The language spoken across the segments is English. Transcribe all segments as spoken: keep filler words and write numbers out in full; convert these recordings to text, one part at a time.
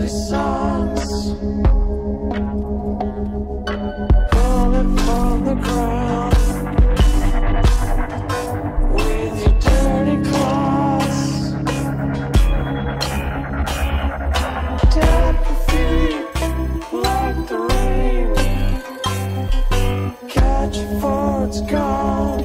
dirty songs. Pull it from the ground with your dirty claws. Tap your feet like the rain. Catch it before it's gone.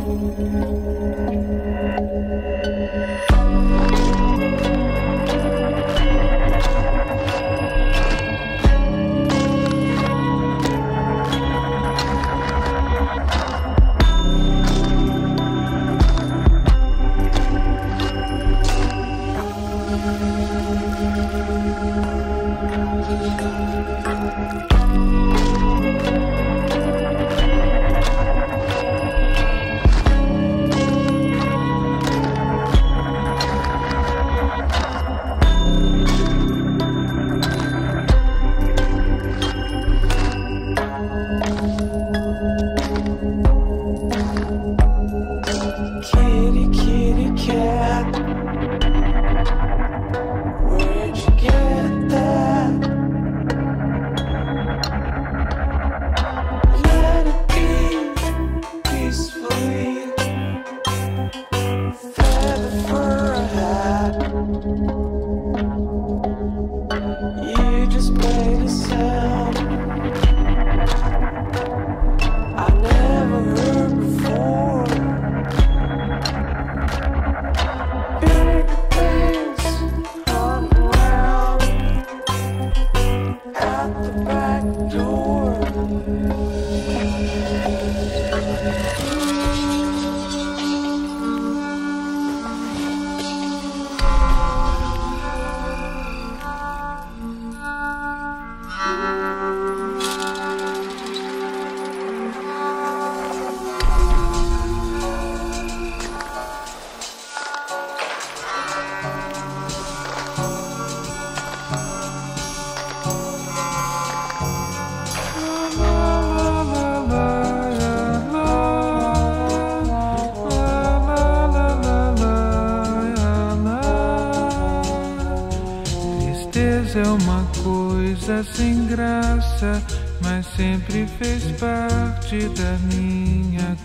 É uma coisa sem graça, mas sempre fez parte da minha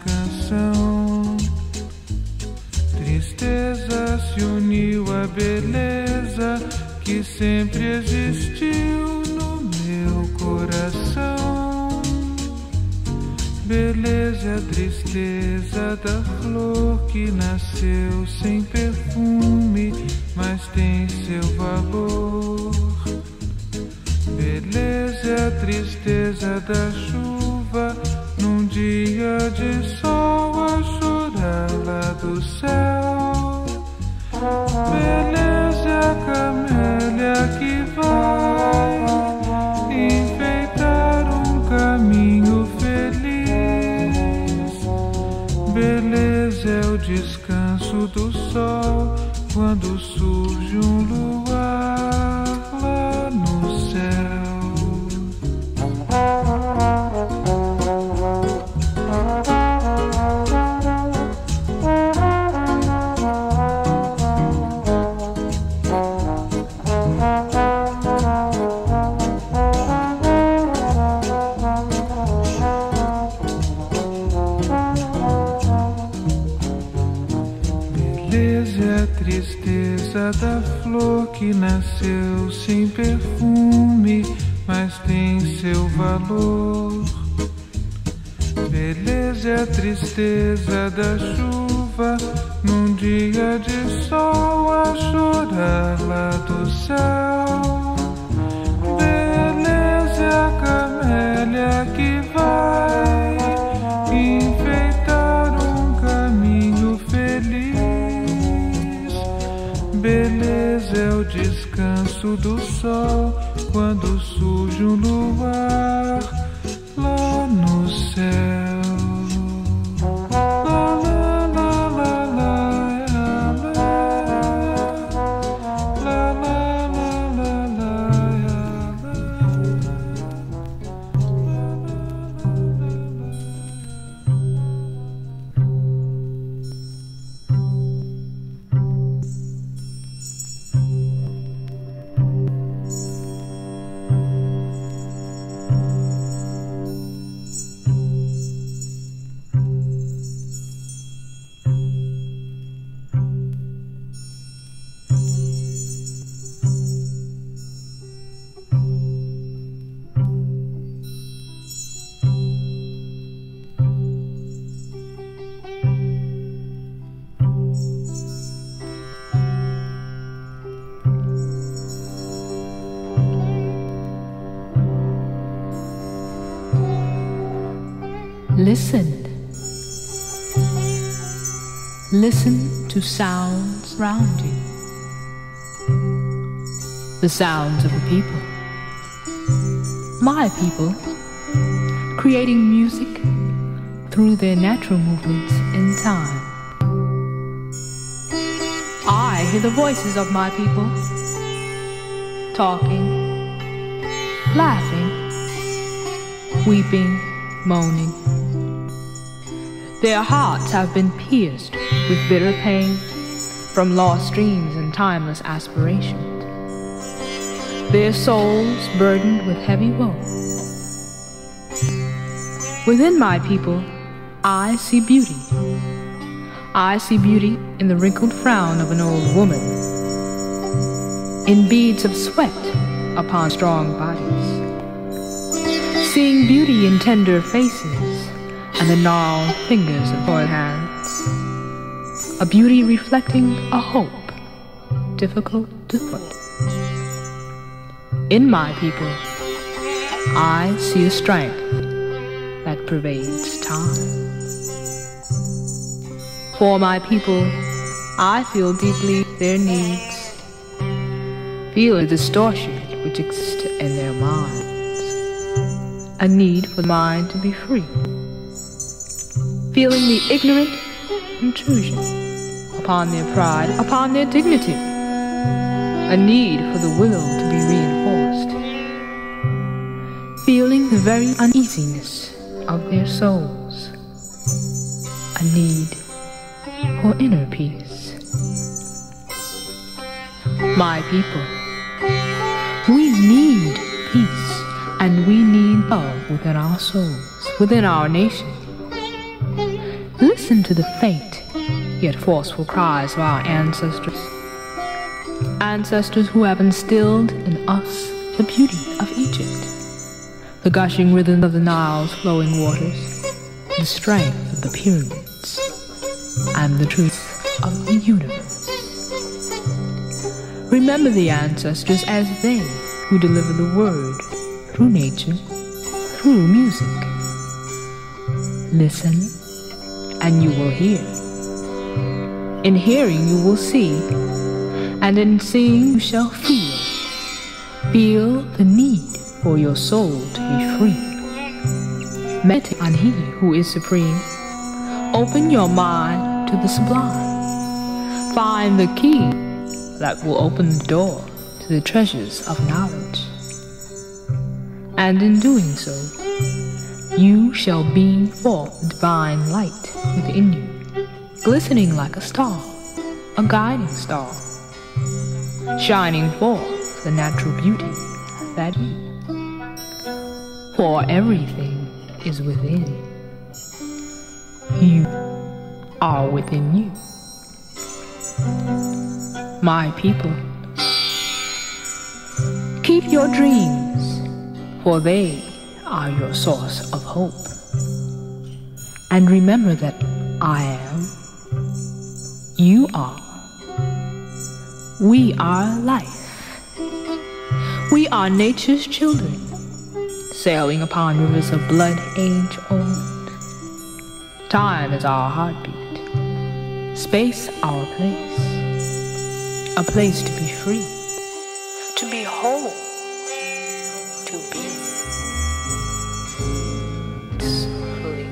canção. Tristeza se uniu à beleza que sempre existiu no meu coração. Beleza é a tristeza da flor que nasceu sem perfume, mas tem seu valor. Beleza é a tristeza da chuva num dia de sol a chorar lá do céu. Beleza é a camélia que vai enfeitar um caminho feliz. Beleza é o descanso do sol quando surge um luar lá no céu. Beleza é a tristeza da flor que nasceu sem perfume, mas tem seu valor. Beleza é a tristeza da chuva num dia de sol a chorar lá do céu. Beleza é a camélia que vai enfeitar um caminho feliz. Beleza é o descanso do sol quando surge um luar lá no céu. Listen. Listen to sounds around you. The sounds of the people. My people, creating music through their natural movements in time. I hear the voices of my people, talking, laughing, weeping, moaning. Their hearts have been pierced with bitter pain from lost dreams and timeless aspirations. Their souls burdened with heavy woe. Within my people, I see beauty. I see beauty in the wrinkled frown of an old woman, in beads of sweat upon strong bodies, seeing beauty in tender faces and the gnarled fingers of toiled hands, a beauty reflecting a hope difficult to put. In my people, I see a strength that pervades time. For my people, I feel deeply their needs, feel the distortion which exists in their minds, a need for the mind to be free, feeling the ignorant intrusion upon their pride, upon their dignity, a need for the will to be reinforced, feeling the very uneasiness of their souls, a need for inner peace. My people, we need peace and we need love within our souls, within our nation. Listen to the faint yet forceful cries of our ancestors, ancestors who have instilled in us the beauty of Egypt, the gushing rhythm of the Nile's flowing waters, the strength of the pyramids, and the truth of the universe. Remember the ancestors as they who deliver the word through nature, through music. Listen, and you will hear. In hearing you will see, and in seeing you shall feel. Feel the need for your soul to be free. Meditate on He who is supreme. Open your mind to the sublime. Find the key that will open the door to the treasures of knowledge. And in doing so, you shall beam forth the divine light within you, glistening like a star, a guiding star, shining forth the natural beauty that is. For everything is within. You are within you. My people, keep your dreams, for they are your source of hope. And remember that I am, you are, we are life. We are nature's children, sailing upon rivers of blood age old. Time is our heartbeat, space our place, a place to be free, to be whole, to be fully.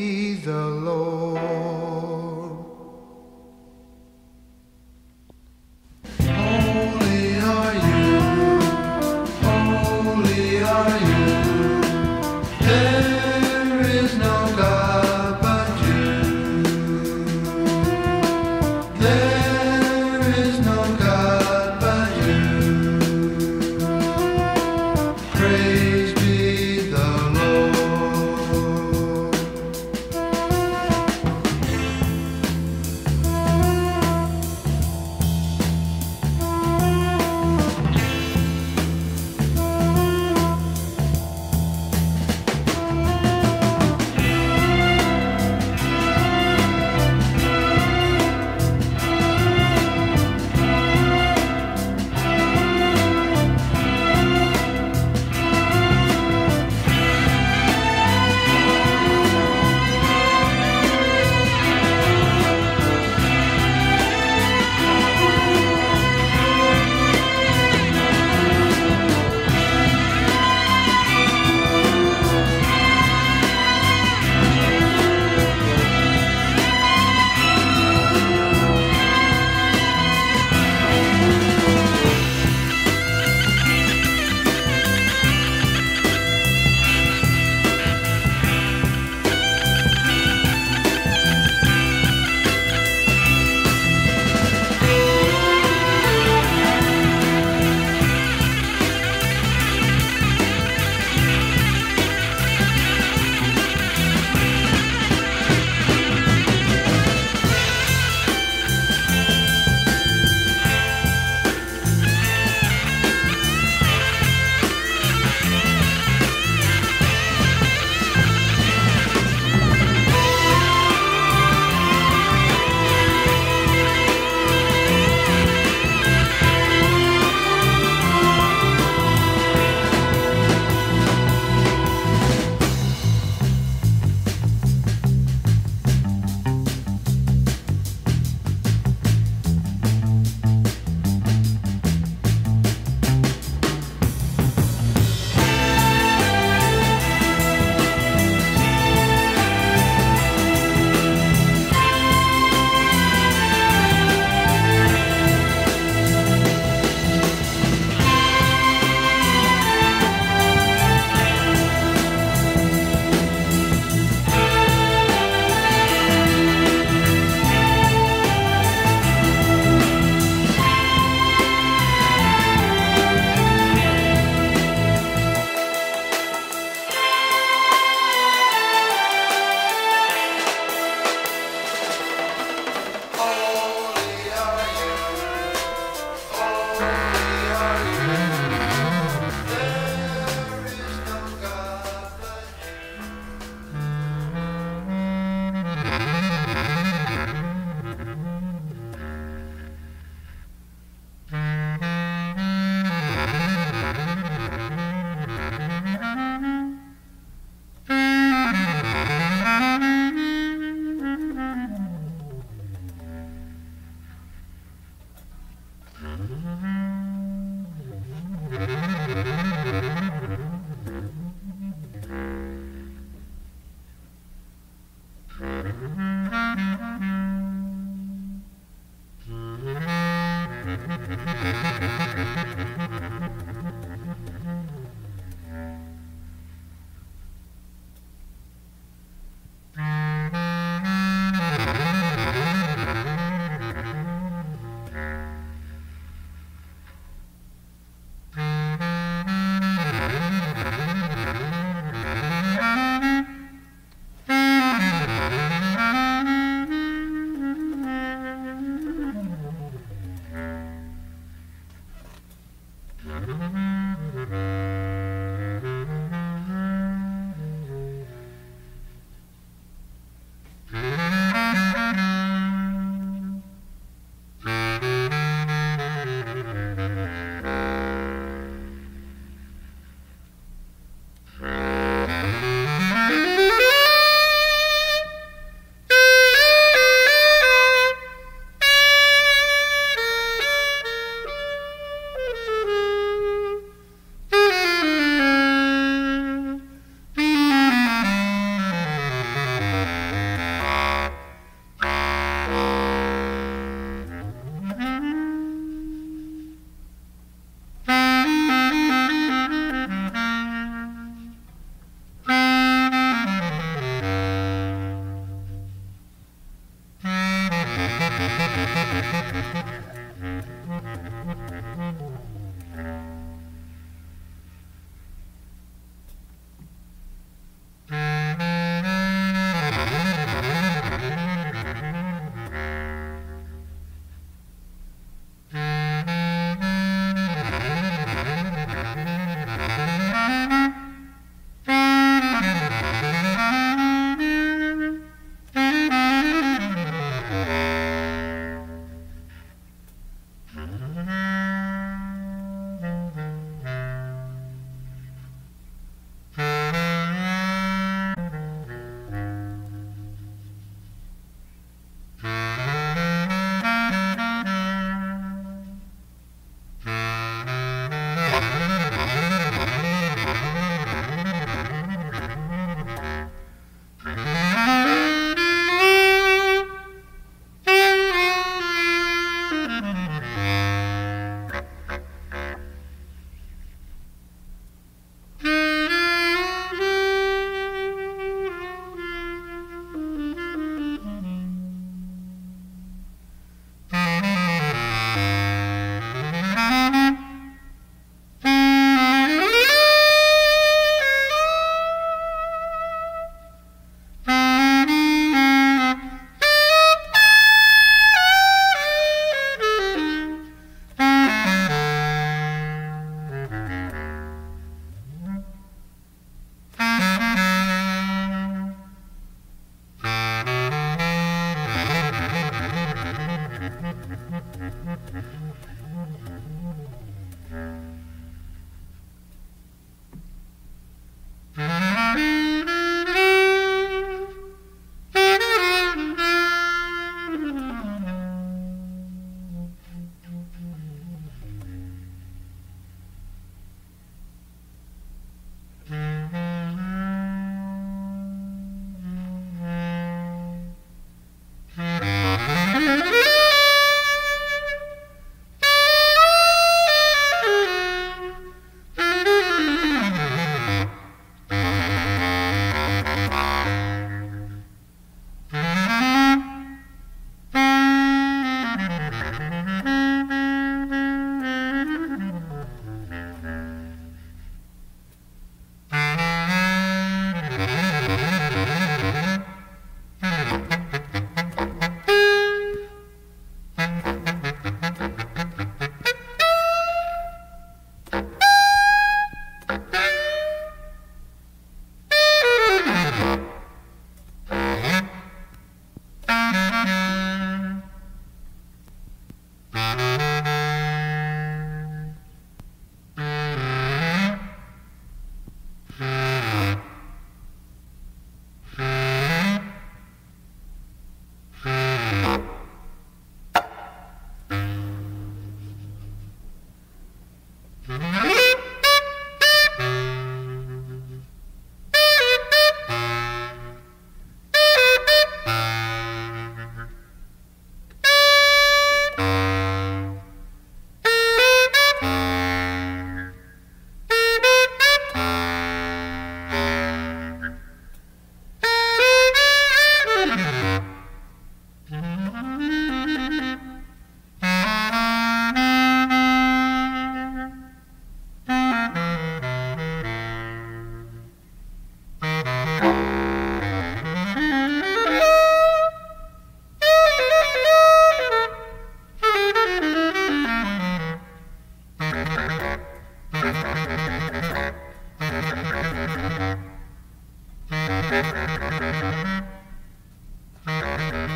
be the Lord. Holy are you, holy are you. There is no God but you. There is no God but you. Praise be the Lord.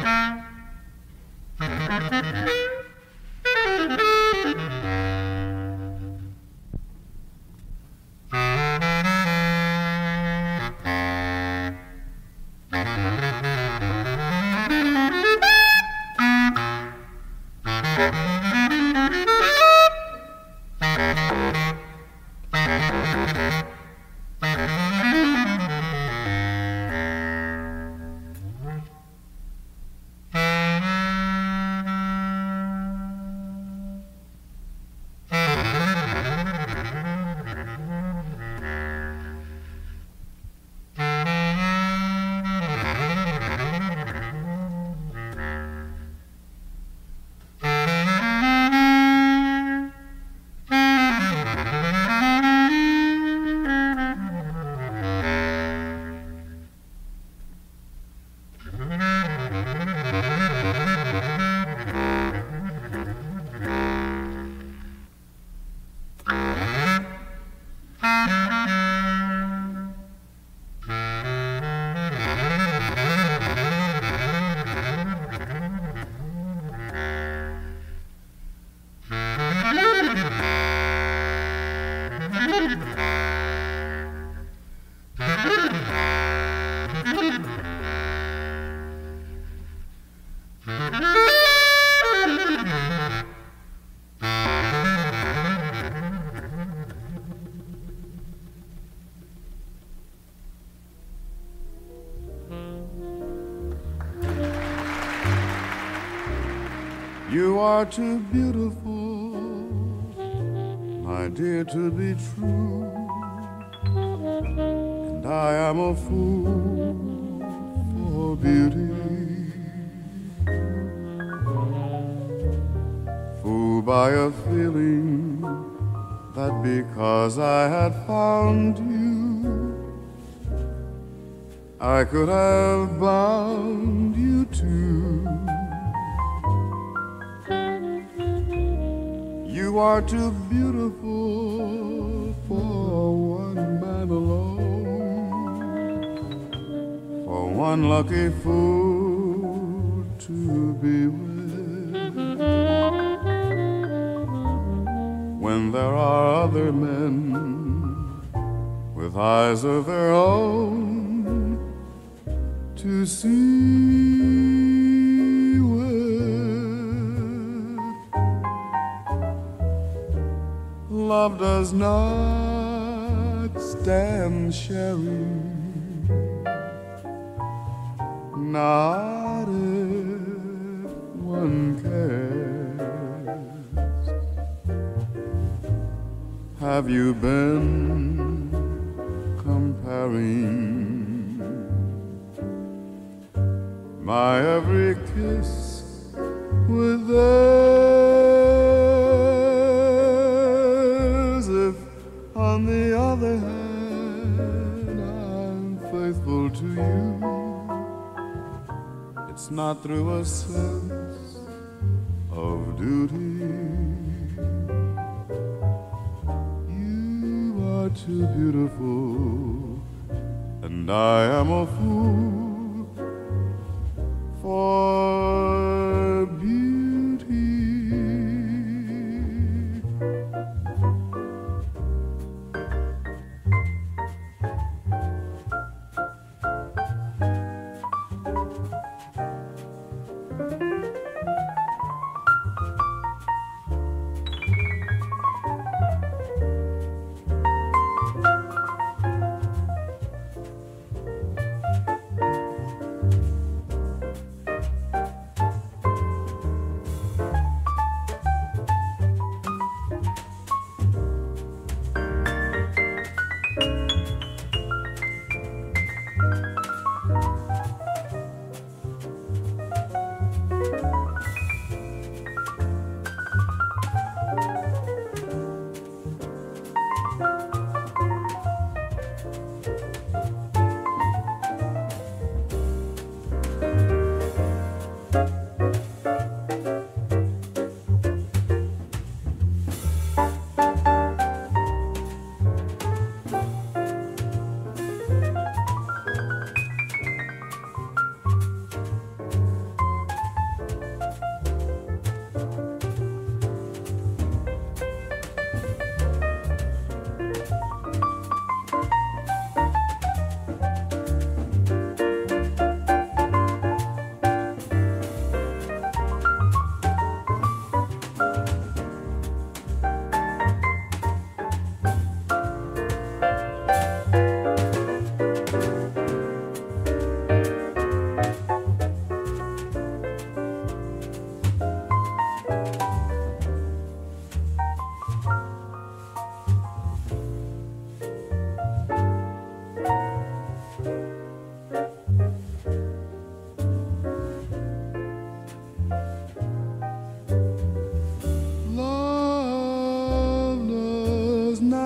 You are too beautiful, my dear, to be true, and I am a fool for beauty, fooled by a feeling that because I had found you, I could have bound you too. You are too beautiful for one man alone, for one lucky fool to be with, when there are other men with eyes of their own to see. Love does not stand sharing, not if one cares. Have you been comparing my every kiss with theirs? If on the other hand I'm faithful to you, it's not through a sense of duty. You are too beautiful, and I am a fool for beauty.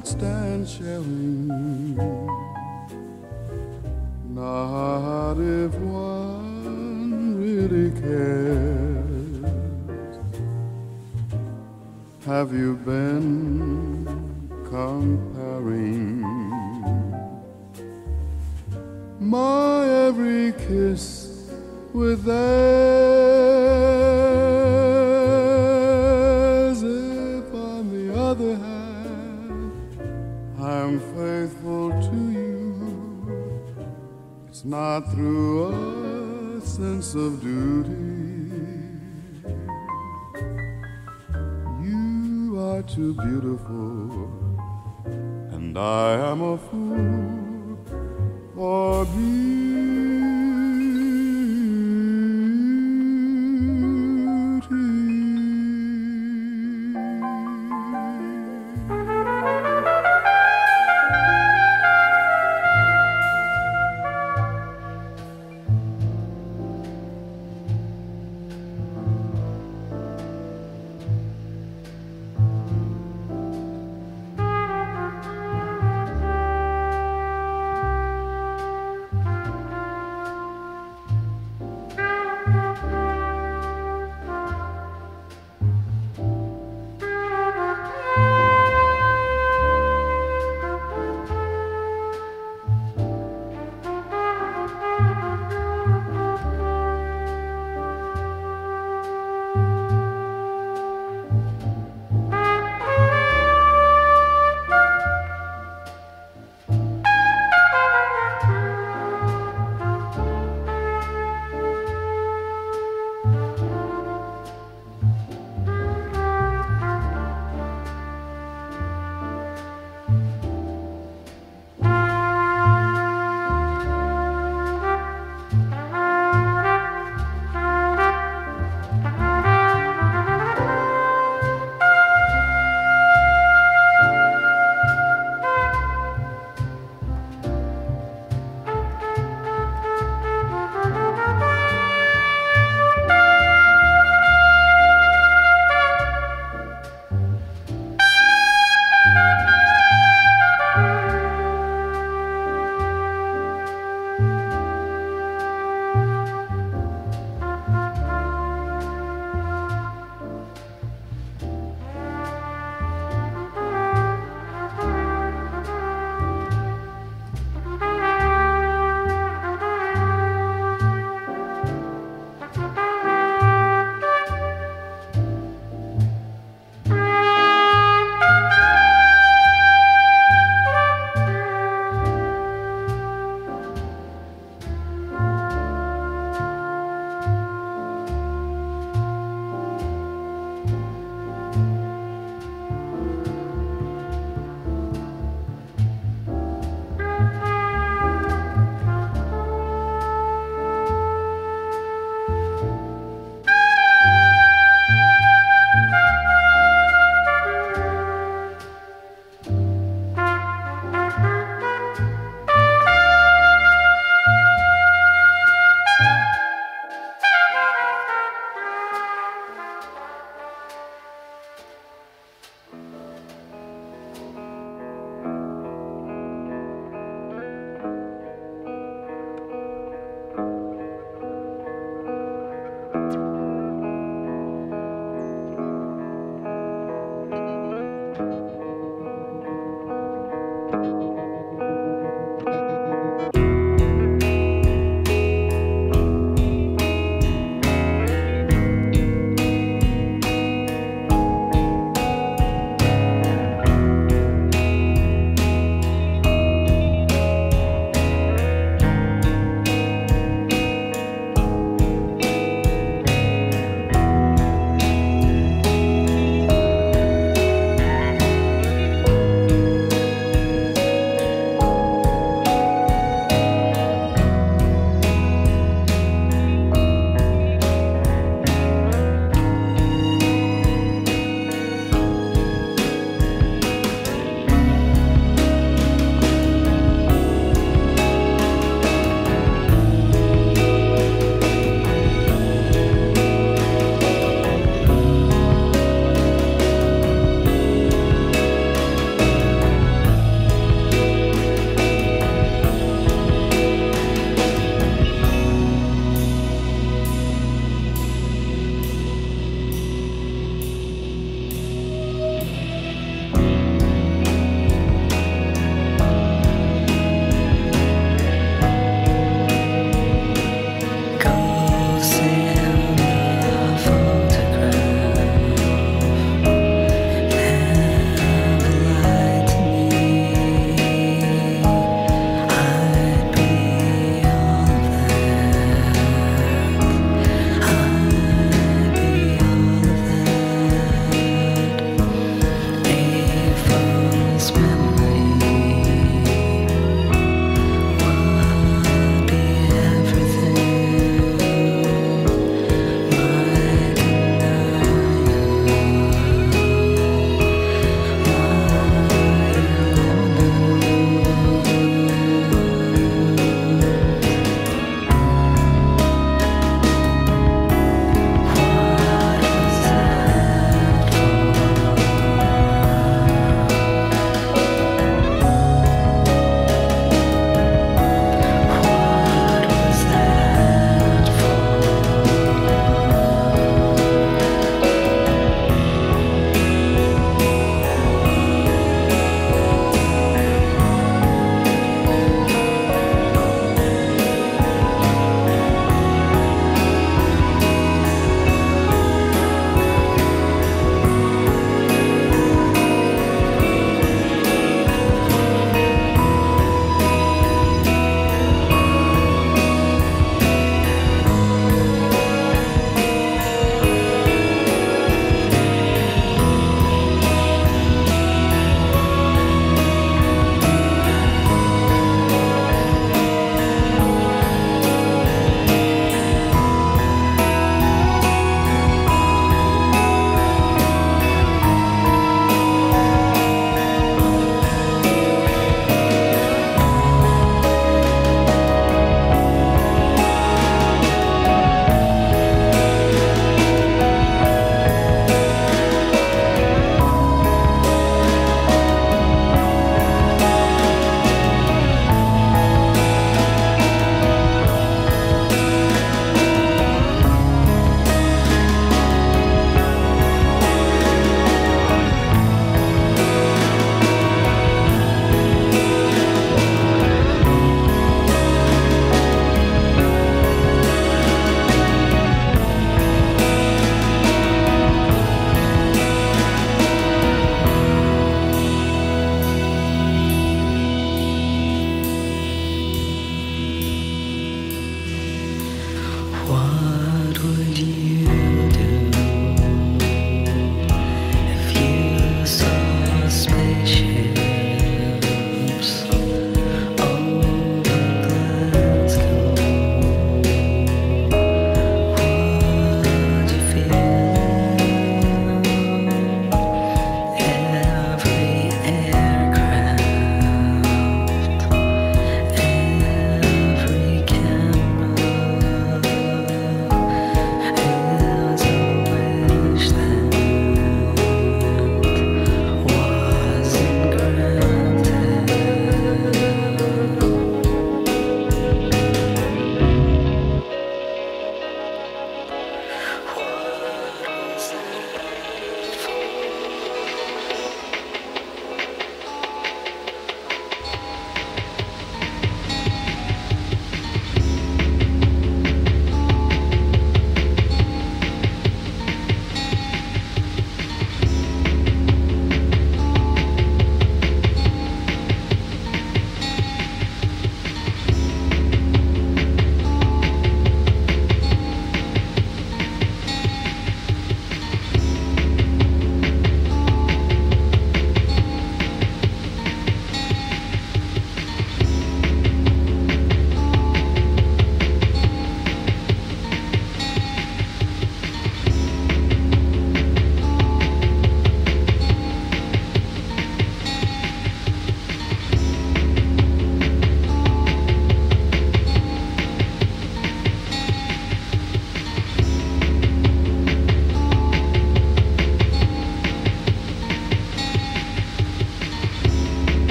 might stand sharing. Not if one really cares. Have you been comparing my every kiss with theirs? If on the other hand I'm faithful to you, it's not through a sense of duty. You are too beautiful, and I am a fool for being